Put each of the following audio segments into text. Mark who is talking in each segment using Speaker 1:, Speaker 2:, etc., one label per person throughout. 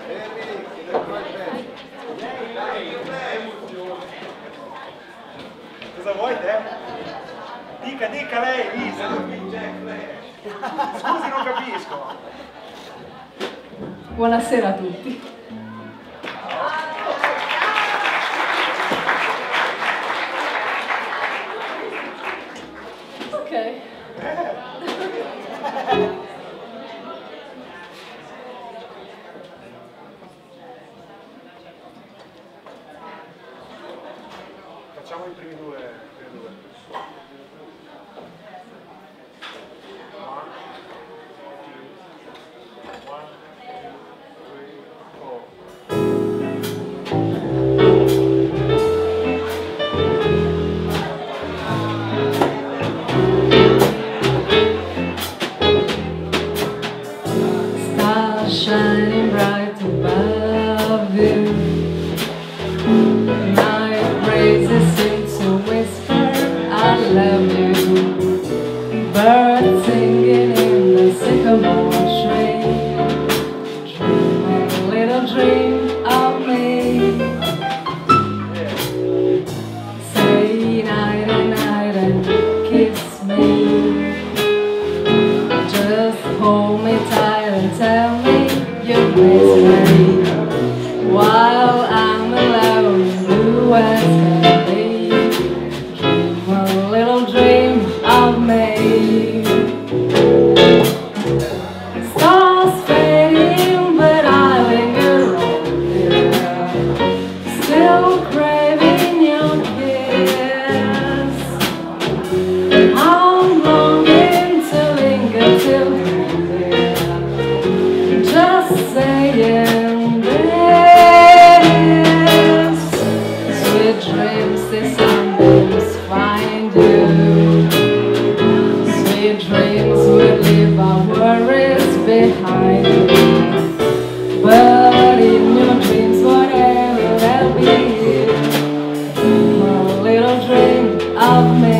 Speaker 1: Cosa vuoi te? Dica lei, Lisa. Scusi, non capisco.
Speaker 2: Buonasera a tutti. Ok.
Speaker 1: Facciamo i primi due.
Speaker 2: Shining bright above you, night breezes seem to whisper, I love you. Birds singing in the sycamore tree, dream a little dream of me. Say night and kiss me, just hold me tight and tell me you're with me while I'm alone, blue as can be. Dream a little dream of me. Stars fading, but I linger on here, still craving your kiss. I'm longing to linger till saying this, sweet dreams, they sometimes find you. Sweet dreams will leave our worries behind you. But in your dreams, whatever they'll be, dream a little dream of me.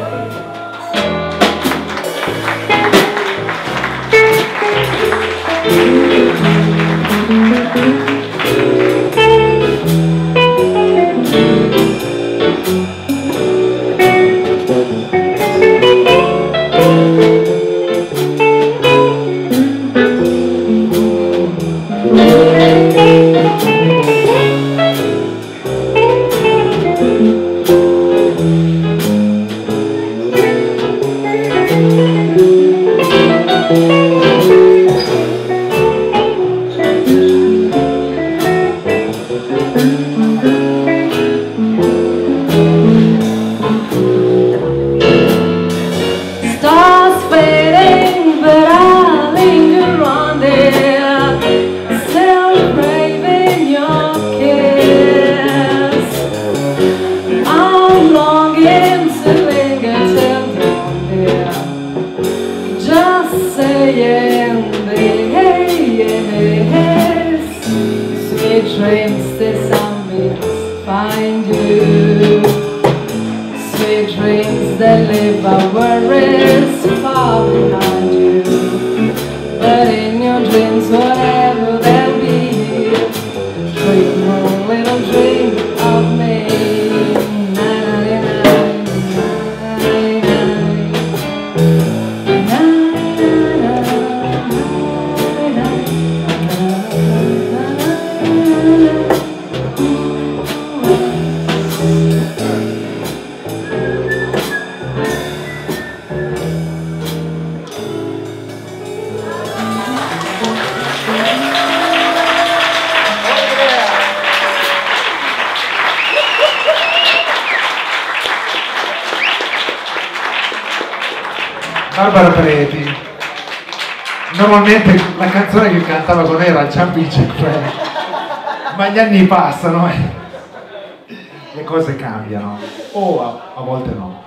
Speaker 3: Barbara Pareti. Normalmente la canzone che cantava con lei era Ciampi il Cefre, ma gli anni passano e le cose cambiano, o a volte no.